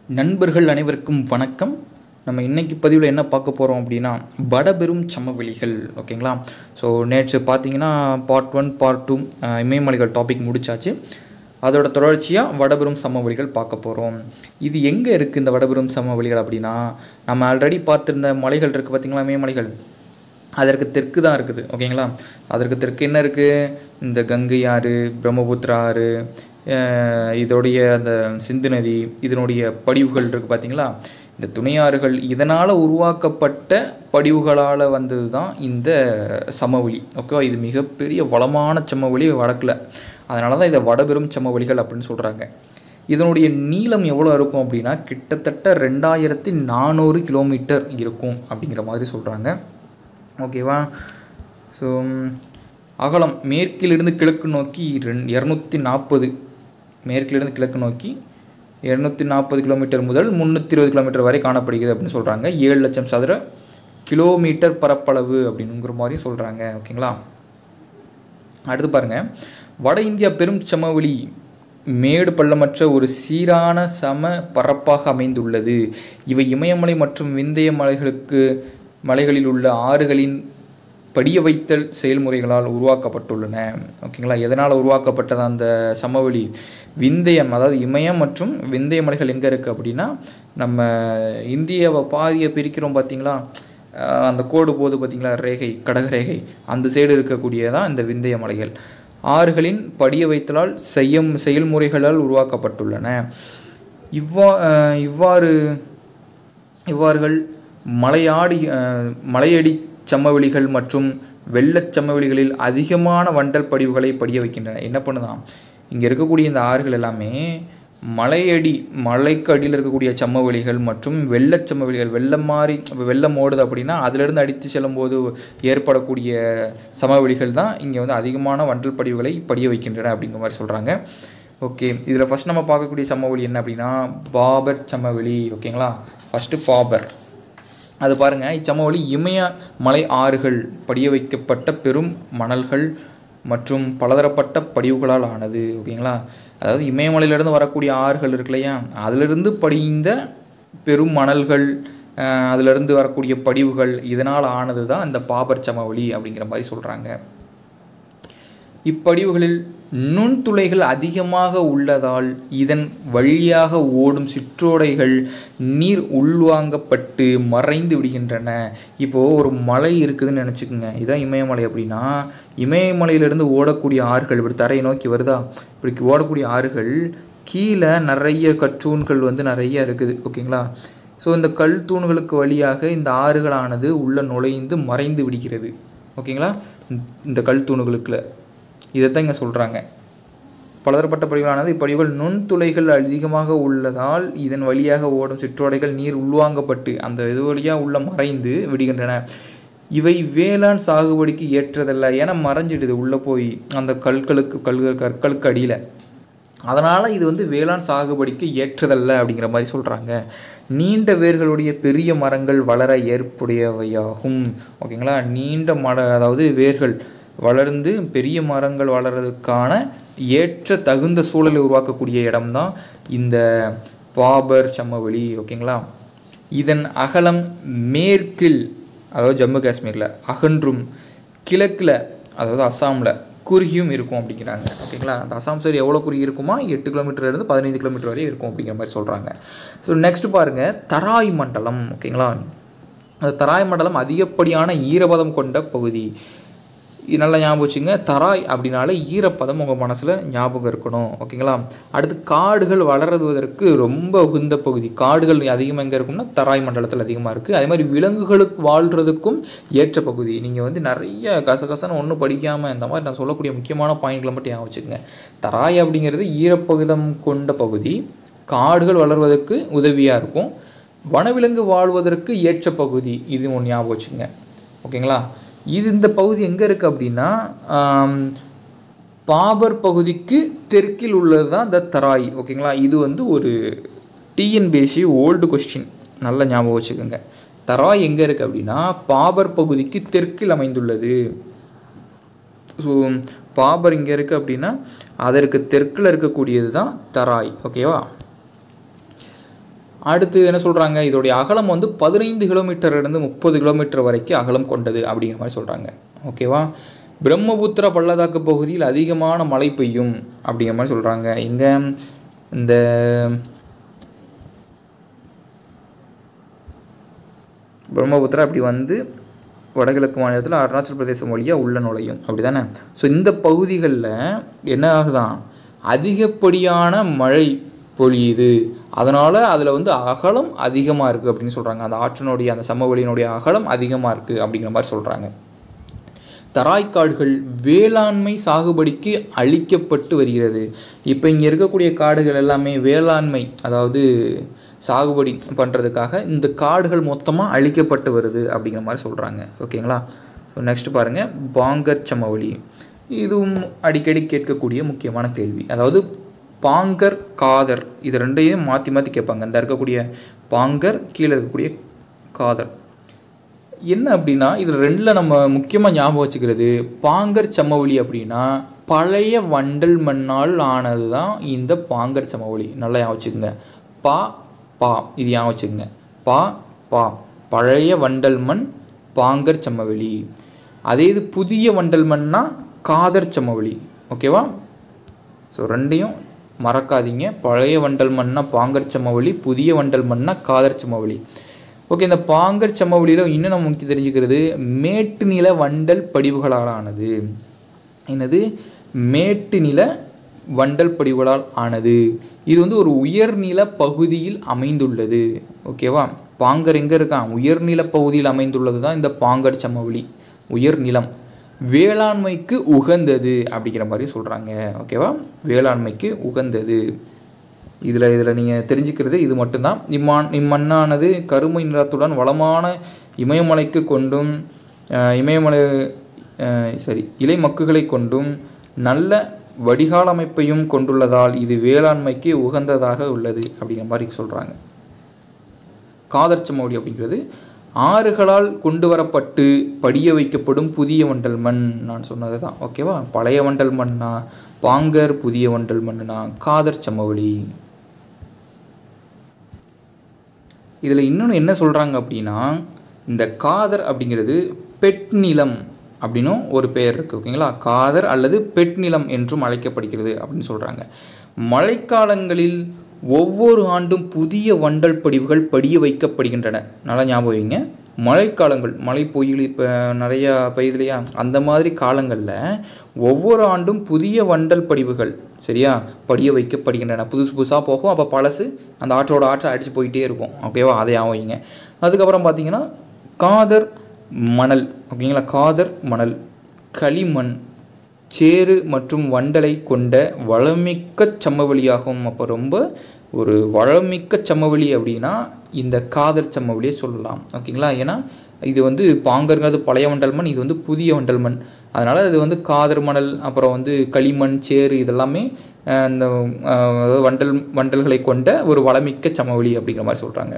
நண்பர்கள் அனைவருக்கும் வணக்கம். நம்ம இன்னைக்கு பதிவில் என்ன பார்க்க போகிறோம் அப்படின்னா வடபெரும் சமவெளிகள். ஓகேங்களா? ஸோ நேற்று பார்த்தீங்கன்னா பார்ட் 1 பார்ட் 2 இமயமலைகள் டாபிக் முடிச்சாச்சு. அதோட தொடர்ச்சியாக வடபெரும் சமவெளிகள் பார்க்க போகிறோம். இது எங்கே இருக்குது இந்த வடபெரும் சமவெளிகள் அப்படின்னா, நம்ம ஆல்ரெடி பார்த்துருந்த மலைகள் இருக்குது பார்த்திங்களா, இமயமலைகள். அதற்கு தெற்கு தான் இருக்குது. ஓகேங்களா? அதற்கு தெற்கு என்ன இருக்குது? இந்த கங்கை ஆறு, பிரம்மபுத்திரா ஆறு, இதோடைய அந்த சிந்து நதி, இதனுடைய படிவுகள் இருக்குது பார்த்தீங்களா. இந்த துணையாறுகள் இதனால் உருவாக்கப்பட்ட படிவுகளால் வந்தது தான் இந்த சமவெளி. ஓகேவா? இது மிகப்பெரிய வளமான சமவெளி வடக்கில். அதனால தான் இதை வடபெரும் சமவெளிகள் அப்படின்னு சொல்கிறாங்க. இதனுடைய நீளம் எவ்வளோ இருக்கும் அப்படின்னா கிட்டத்தட்ட 2400 கிலோமீட்டர் இருக்கும் அப்படிங்கிற மாதிரி சொல்கிறாங்க. ஓகேவா? ஸோ அகலம் மேற்கிலிருந்து கிழக்கு நோக்கி 240, மேற்கிலிருந்து கிழக்கு நோக்கி 240 கிலோமீட்டர் முதல் 320 கிலோமீட்டர் வரை காணப்படுகிறது அப்படின்னு சொல்கிறாங்க. 7 லட்சம் சதுர கிலோமீட்டர் பரப்பளவு அப்படிங்கிற மாதிரியும் சொல்கிறாங்க. ஓகேங்களா? அடுத்து பாருங்கள், வட இந்தியா பெரும் சமவெளி மேடு பள்ளமற்ற ஒரு சீரான சம பரப்பாக அமைந்துள்ளது. இவை இமயமலை மற்றும் விந்திய மலைகளில் உள்ள ஆறுகளின் படிய வைத்தல் செயல்முறைகளால் உருவாக்கப்பட்டுள்ளன. ஓகேங்களா? எதனால் உருவாக்கப்பட்டது அந்த சமவெளி? விந்தியம், அதாவது இமயம் மற்றும் விந்திய மலைகள் எங்கே இருக்குது அப்படின்னா, நம்ம இந்தியாவை பாதியை பிரிக்கிறோம் பார்த்தீங்களா, அந்த கோடு போது பார்த்தீங்களா, ரேகை, கடகரேகை, அந்த சைடு இருக்கக்கூடியதான் இந்த விந்திய மலைகள். ஆறுகளின் படிய வைத்தலால் செயல்முறைகளால் உருவாக்கப்பட்டுள்ளன. இவ்வாறுகள் மலையடி சமவெளிகள் மற்றும் வெள்ளச் சமவெளிகளில் அதிகமான வண்டல் படிவுகளை படிய வைக்கின்றன. என்ன பண்ணுதான், இங்கே இருக்கக்கூடிய இந்த ஆறுகள் எல்லாமே மலைக்கு அடியில் இருக்கக்கூடிய சமவெளிகள் மற்றும் வெள்ளச் சமவெளிகள். வெள்ளம் ஓடுது அப்படின்னா அதிலிருந்து அடித்து செல்லும்போது ஏற்படக்கூடிய சமவெளிகள் தான் இங்கே வந்து அதிகமான வண்டல் படிவுகளை படிய வைக்கின்றன அப்படிங்கிற மாதிரி சொல்கிறாங்க. ஓகே, இதில் ஃபஸ்ட் நம்ம பார்க்கக்கூடிய சமவெளி என்ன அப்படின்னா பாபர் சமவெளி. ஓகேங்களா? ஃபஸ்ட்டு பாபர். அது பாருங்கள், இச்சமவெளி இமயமலை ஆறுகள் படிய வைக்கப்பட்ட பெரும் மணல்கள் மற்றும் பலதரப்பட்ட படிவுகளால் ஆனது. ஓகேங்களா? அதாவது இமயமலையிலிருந்து வரக்கூடிய ஆறுகள் இருக்கு இல்லையா, அதிலிருந்து படிந்த பெரும் மணல்கள், அதிலிருந்து வரக்கூடிய படிவுகள், இதனால் ஆனது தான் இந்த பாபர் சமவெளி அப்படிங்கிற மாதிரி சொல்கிறாங்க. இப்படிவுகளில் நுண்துளைகள் அதிகமாக உள்ளதால் இதன் வழியாக ஓடும் சிற்றோடைகள் நீர் உள்வாங்கப்பட்டு மறைந்து விடுகின்றன. இப்போது ஒரு மலை இருக்குதுன்னு நினச்சிக்கோங்க, இதுதான் இமயமலை அப்படின்னா, இமயமலையிலிருந்து ஓடக்கூடிய ஆறுகள் இப்படி தரையை நோக்கி வருதா, இப்படி ஓடக்கூடிய ஆறுகள் கீழே நிறைய கற்றூன்கள் வந்து நிறைய இருக்குது. ஓகேங்களா? ஸோ இந்த கல் தூண்களுக்கு வழியாக இந்த ஆறுகளானது உள்ளே நுழைந்து மறைந்து விடுகிறது. ஓகேங்களா? இந்த கல் தூண்களுக்குள்ள இதைத்தான் இங்கே சொல்கிறாங்க. பலதரப்பட்ட படிவுகளானது இப்படிவுகள் நுண்துளைகள் அதிகமாக உள்ளதால் இதன் வழியாக ஓடும் சிற்றோடைகள் நீர் உள்வாங்கப்பட்டு அந்த இது வழியாக உள்ள மறைந்து விடுகின்றன. இவை வேளாண் சாகுபடிக்கு ஏற்றதல்ல. ஏன்னா மறைஞ்சிடுது உள்ளே போய் அந்த கற்களுக்கு அடியில். அதனால் இது வந்து வேளாண் சாகுபடிக்கு ஏற்றதல்ல அப்படிங்கிற மாதிரி சொல்கிறாங்க. நீண்ட வேர்களுடைய பெரிய மரங்கள் வளர ஏற்புடையவையாகும். ஓகேங்களா? நீண்ட அதாவது வேர்கள் வளர்ந்து பெரிய மரங்கள் வளர்கிறதுக்கான ஏற்ற தகுந்த சூழலை உருவாக்கக்கூடிய இடம்தான் இந்த பாபர் சமவெளி. ஓகேங்களா? இதன் அகலம் மேற்கில், அதாவது ஜம்மு காஷ்மீரில் அகன்றும், கிழக்கில் அதாவது அஸ்ஸாமில் குறுகியும் இருக்கும் அப்படிங்கிறாங்க. ஓகேங்களா? அந்த அஸ்ஸாம் சைடு எவ்வளோ குறுகி இருக்குமா, 8 கிலோமீட்டர்லேருந்து 15 கிலோமீட்டர் வரை இருக்கும் அப்படிங்கிற மாதிரி சொல்கிறாங்க. ஸோ நெக்ஸ்ட் பாருங்கள், தராய் மண்டலம். ஓகேங்களா? அந்த தராய் மண்டலம் அதிகப்படியான ஈரப்பதம் கொண்ட பகுதி. நல்லா ஞாபகம் வச்சுங்க, தராய் அப்படின்னாலே ஈரப்பதம் உங்கள் மனசில் ஞாபகம் இருக்கணும். ஓகேங்களா? அடுத்து காடுகள் வளருவதற்கு ரொம்ப உகந்த பகுதி. காடுகள் அதிகமாக எங்கே இருக்கும்னா தராய் மண்டலத்தில் அதிகமாக இருக்குது. அதே மாதிரி விலங்குகளுக்கு வாழ்கிறதுக்கும் ஏற்ற பகுதி. நீங்கள் வந்து நிறைய கசகசன்னு ஒன்றும் படிக்காமல் இந்த மாதிரி நான் சொல்லக்கூடிய முக்கியமான பாயிண்ட்களை மட்டும் ஞாபகம் வச்சுக்கோங்க. தராய் அப்படிங்கிறது ஈரப்பகுதம் கொண்ட பகுதி, காடுகள் வளர்வதற்கு உதவியாக இருக்கும், வனவிலங்கு வாழ்வதற்கு ஏற்ற பகுதி. இது ஒன்று ஞாபகம் வச்சுக்கோங்க. ஓகேங்களா? இந்த பகுதி எங்கே இருக்குது அப்படின்னா பாபர் பகுதிக்கு தெற்கில் உள்ளது தான் இந்த தராய். ஓகேங்களா? இது வந்து ஒரு டிஎன்பிஎஸ்சி ஓல்டு கொஸ்டின், நல்லா ஞாபகம் வச்சுக்கோங்க. தராய் எங்கே இருக்குது அப்படின்னா பாபர் பகுதிக்கு தெற்கில் அமைந்துள்ளது. ஸோ பாபர் இங்கே இருக்குது அப்படின்னா அதற்கு தெற்கில் இருக்கக்கூடியது தான் தராய். ஓகேவா? அடுத்து என்ன சொல்கிறாங்க, இதோடைய அகலம் வந்து 15 கிலோமீட்டர்லேருந்து 30 கிலோமீட்டர் வரைக்கும் அகலம் கொண்டது அப்படிங்கிற மாதிரி சொல்கிறாங்க. ஓகேவா. பிரம்மபுத்திரா பள்ளத்தாக்கு பகுதியில் அதிகமான மழை பெய்யும் அப்படிங்கிற மாதிரி சொல்கிறாங்க. இங்கே இந்த பிரம்மபுத்திரா அப்படி வந்து வடகிழக்கு மாநிலத்தில் அருணாச்சல் பிரதேசம் வழியாக உள்ள நுழையும், அப்படி தானே. ஸோ இந்த பகுதிகளில் என்ன ஆகுதான், அதிகப்படியான மழை பொழியுது. அதனால் அதில் வந்து அகலம் அதிகமாக இருக்குது அப்படின்னு சொல்கிறாங்க. அந்த ஆற்றினுடைய அந்த சமவெளியினுடைய அகலம் அதிகமாக இருக்குது அப்படிங்கிற மாதிரி சொல்கிறாங்க. தராய்க்காடுகள் வேளாண்மை சாகுபடிக்கு அழிக்கப்பட்டு வருகிறது. இப்போ இங்கே இருக்கக்கூடிய காடுகள் எல்லாமே வேளாண்மை, அதாவது சாகுபடி பண்ணுறதுக்காக இந்த காடுகள் மொத்தமாக அழிக்கப்பட்டு வருது அப்படிங்கிற மாதிரி சொல்கிறாங்க. ஓகேங்களா. நெக்ஸ்ட் பாருங்கள், பாங்கர் சமவெளி. இதுவும் அடிக்கடி கேட்கக்கூடிய முக்கியமான கேள்வி. அதாவது பாங்கர் காதர் இது ரெண்டையும் மாற்றி மாற்றி கேட்பாங்க. இந்த இருக்கக்கூடிய பாங்கர், கீழே இருக்கக்கூடிய காதர். என்ன அப்படின்னா இதில் ரெண்டில் நம்ம முக்கியமாக ஞாபகம் வச்சுக்கிறது, பாங்கர் சமவெளி அப்படின்னா பழைய வண்டல் மண்ணால் ஆனது தான் இந்த பாங்கர் சமவெளி. நல்லா ஞாபகம் வச்சுக்கோங்க. பா பா இது ஞாபகம் வச்சுக்கோங்க. பா பா பழைய வண்டல் மண் பாங்கர் சமவெளி. அதே இது புதிய வண்டல் மண்ணா காதர் சமவெளி. ஓகேவா. ஸோ ரெண்டையும் மறக்காதீங்க. பழைய வண்டல் மண்ணா பாங்கர் சமவெளி, புதிய வண்டல் மண்ணா காதர் சமவெளி. ஓகே. இந்த பாங்கர் சமவெளியில் இன்னும் நம்ம முக்கிய தெரிஞ்சுக்கிறது, மேட்டு நில வண்டல் படிவுகளால் ஆனது. என்னது, மேட்டு நில வண்டல் படிவுகளால் ஆனது. இது வந்து ஒரு உயர்நில பகுதியில் அமைந்துள்ளது. ஓகேவா. பாங்கர் எங்கே இருக்கான், உயர்நில பகுதியில் அமைந்துள்ளது தான் இந்த பாங்கர் சமவெளி, உயர்நிலம். வேளாண்மைக்கு உகந்தது அப்படிங்கிற மாதிரி சொல்கிறாங்க. ஓகேவா. வேளாண்மைக்கு உகந்தது. இதில் நீங்கள் தெரிஞ்சுக்கிறது இது மட்டும்தான். இம்மண்ணானது கருமை நிலத்துடன் வளமான இமயமலைக்கு கொண்டும் இலை மக்குகளை கொண்டும் நல்ல வடிகால் அமைப்பையும் கொண்டுள்ளதால் இது வேளாண்மைக்கு உகந்ததாக உள்ளது அப்படிங்கிற மாதிரி சொல்கிறாங்க. காதர் சமவெளி அப்படிங்கிறது ஆறுகளால் கொண்டு வரப்பட்டு படிய வைக்கப்படும் புதிய வண்டல் மண். நான் சொன்னது தான். ஓகேவா. பழைய வண்டல் மண்ணா பாங்கர், புதிய வண்டல் மண்ணுனா காதர் சமவெளி. இதில் இன்னொன்று என்ன சொல்கிறாங்க அப்படின்னா, இந்த காதர் அப்படிங்கிறது பெட் நிலம் அப்படின்னும் ஒரு பெயர் இருக்குது. ஓகேங்களா. காதர் அல்லது பெட் நிலம் என்றும் அழைக்கப்படுகிறது அப்படின்னு சொல்கிறாங்க. மழைக்காலங்களில் ஒவ்வொரு ஆண்டும் புதிய வண்டல் படிவுகள் படிய வைக்கப்படுகின்றன. நல்லா ஞாபகம் வைங்க. மழைக்காலங்கள், மழை பொய்யில் இப்போ நிறையா பெய்யுது இல்லையா, அந்த மாதிரி காலங்களில் ஒவ்வொரு ஆண்டும் புதிய வண்டல் படிவுகள் சரியா படிய வைக்கப்படுகின்றன. புதுசாக போகும். அப்போ பழசு அந்த ஆற்றோட ஆற்றை அடித்து போயிட்டே இருக்கும். ஓகேவா. அதை ஞாபகம் வைங்க. அதுக்கப்புறம் பார்த்தீங்கன்னா காதர் மணல். ஓகேங்களா. காதர் மணல், களிமண், சேறு மற்றும் வண்டலை கொண்ட வளமிக்க சமவெளியாகும். அப்போ ரொம்ப ஒரு வளமிக்க சமவெளி அப்படின்னா இந்த காதர் சமவெளியை சொல்லலாம். ஓகேங்களா. ஏன்னா இது வந்து பாங்கருங்கிறது பழைய வண்டல் மண், இது வந்து புதிய வண்டல் மண். அதனால் இது வந்து காதர் மணல், அப்புறம் வந்து களிமண், சேறு இதெல்லாமே இந்த வண்டல்களை கொண்ட ஒரு வளமிக்க சமவெளி அப்படிங்கிற மாதிரி சொல்கிறாங்க.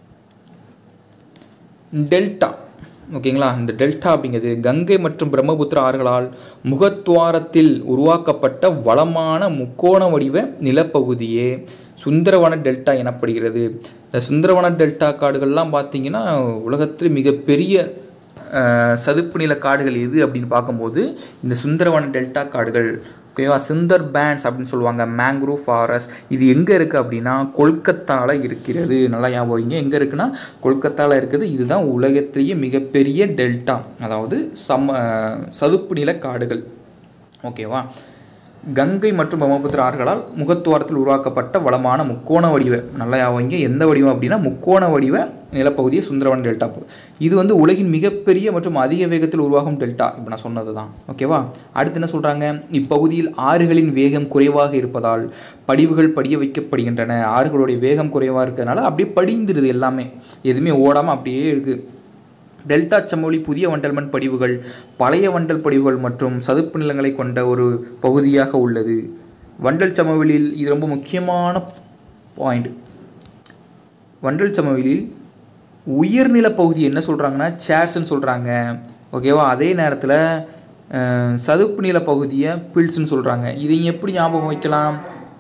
டெல்டா. ஓகேங்களா. இந்த டெல்டா அப்படிங்கிறது கங்கை மற்றும் பிரம்மபுத்திரா ஆறுகளால் முகத்துவாரத்தில் உருவாக்கப்பட்ட வளமான முக்கோண வடிவ நிலப்பகுதியே சுந்தரவன டெல்டா எனப்படுகிறது. இந்த சுந்தரவன டெல்டா காடுகள்லாம் பார்த்தீங்கன்னா உலகத்தில் மிகப்பெரிய சதுப்பு நில காடுகள் எது அப்படின்னு பார்க்கும்போது இந்த சுந்தரவன டெல்டா காடுகள். ஓகேவா. சுந்தர் பேண்ட்ஸ் அப்படின்னு சொல்லுவாங்க, மேங்க்ரூவ் ஃபாரஸ்ட். இது எங்கே இருக்குது அப்படின்னா கொல்கத்தாவில் இருக்கிறது. நல்லா ஞாபகம் வைங்க. எங்கே இருக்குன்னா கொல்கத்தாவில் இருக்குது. இதுதான் உலகத்திலேயே மிகப்பெரிய டெல்டா, அதாவது சதுப்பு நில காடுகள். ஓகேவா. கங்கை மற்றும் பிரம்மபுத்திரா ஆறுகளால் முகத்துவாரத்தில் உருவாக்கப்பட்ட வளமான முக்கோண வடிவ, நல்லா வைங்க, எந்த வடிவம் அப்படின்னா முக்கோண வடிவ நிலப்பகுதியை சுந்தரவன டெல்டா. இது வந்து உலகின் மிகப்பெரிய மற்றும் அதிக வேகத்தில் உருவாகும் டெல்டா. இப்போ நான் சொன்னது தான். ஓகேவா. அடுத்து என்ன சொல்கிறாங்க, இப்பகுதியில் ஆறுகளின் வேகம் குறைவாக இருப்பதால் படிவுகள் படிய வைக்கப்படுகின்றன. ஆறுகளுடைய வேகம் குறைவாக இருக்கிறதுனால அப்படியே படிந்துடுது, எல்லாமே எதுவுமே ஓடாமல் அப்படியே இருக்குது. டெல்டா சமவெளி புதிய வண்டல் மண் படிவுகள், பழைய வண்டல் படிவுகள் மற்றும் சதுப்பு நிலங்களை கொண்ட ஒரு பகுதியாக உள்ளது. வண்டல் சமவெளியில் இது ரொம்ப முக்கியமான பாயிண்ட். வண்டல் சமவெளியில் உயர்நில பகுதி என்ன சொல்கிறாங்கன்னா சேர்ஸ்ன்னு சொல்கிறாங்க. ஓகேவா. அதே நேரத்தில் சதுப்பு நில பகுதியை பில்ஸ்ன்னு சொல்கிறாங்க. இதை எப்படி ஞாபகம் வைக்கலாம்,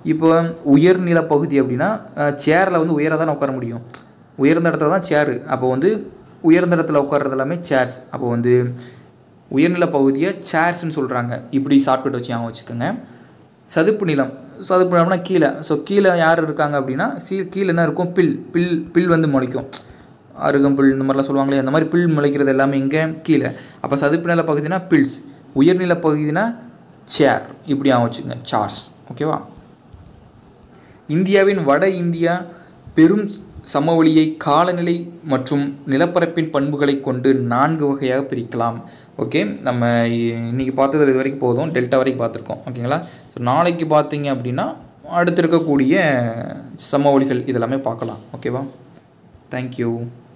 இப்போ உயர்நில பகுதி அப்படின்னா சேரில் வந்து உயர தானே உட்கார முடியும், உயர்ந்த இடத்துல தான் சேரு. அப்போ வந்து உயர்ந்த இடத்துல உட்கார்றது எல்லாமே சேர்ஸ். அப்போ வந்து உயர்நில பகுதியை சேர்ஸ்ன்னு சொல்கிறாங்க. இப்படி ஷார்ட்கட் வச்சு ஞாபகம் வச்சுக்கோங்க. சதுப்பு நிலம், சதுப்பு நிலம்னா கீழே. ஸோ கீழே யார் இருக்காங்க அப்படின்னா கீழே என்ன இருக்கும், பில் வந்து முளைக்கும். அருகம்புல் இந்த மாதிரிலாம் சொல்லுவாங்களே, அந்த மாதிரி பில் முளைக்கிறது எல்லாமே இங்கே கீழே. அப்போ சதுப்பு நில பகுதினா பில்ஸ், உயர்நில பகுதினா சேர். இப்படி ஞாபகம் வச்சுக்கோங்க, சார்ஸ். ஓகேவா? இந்தியாவின் வட இந்தியா பெரும் சமவெளியை காலநிலை மற்றும் நிலப்பரப்பின் பண்புகளை கொண்டு 4 வகையாக பிரிக்கலாம். ஓகே, நம்ம இன்றைக்கி பார்த்தது இது வரைக்கும் போதும், டெல்டா வரைக்கும் பார்த்துருக்கோம். ஓகேங்களா? ஸோ நாளைக்கு பார்த்தீங்க அப்படின்னா அடுத்து இருக்கக்கூடிய சமவெளிகள் இதெல்லாமே பார்க்கலாம். ஓகேவா? தேங்க்யூ.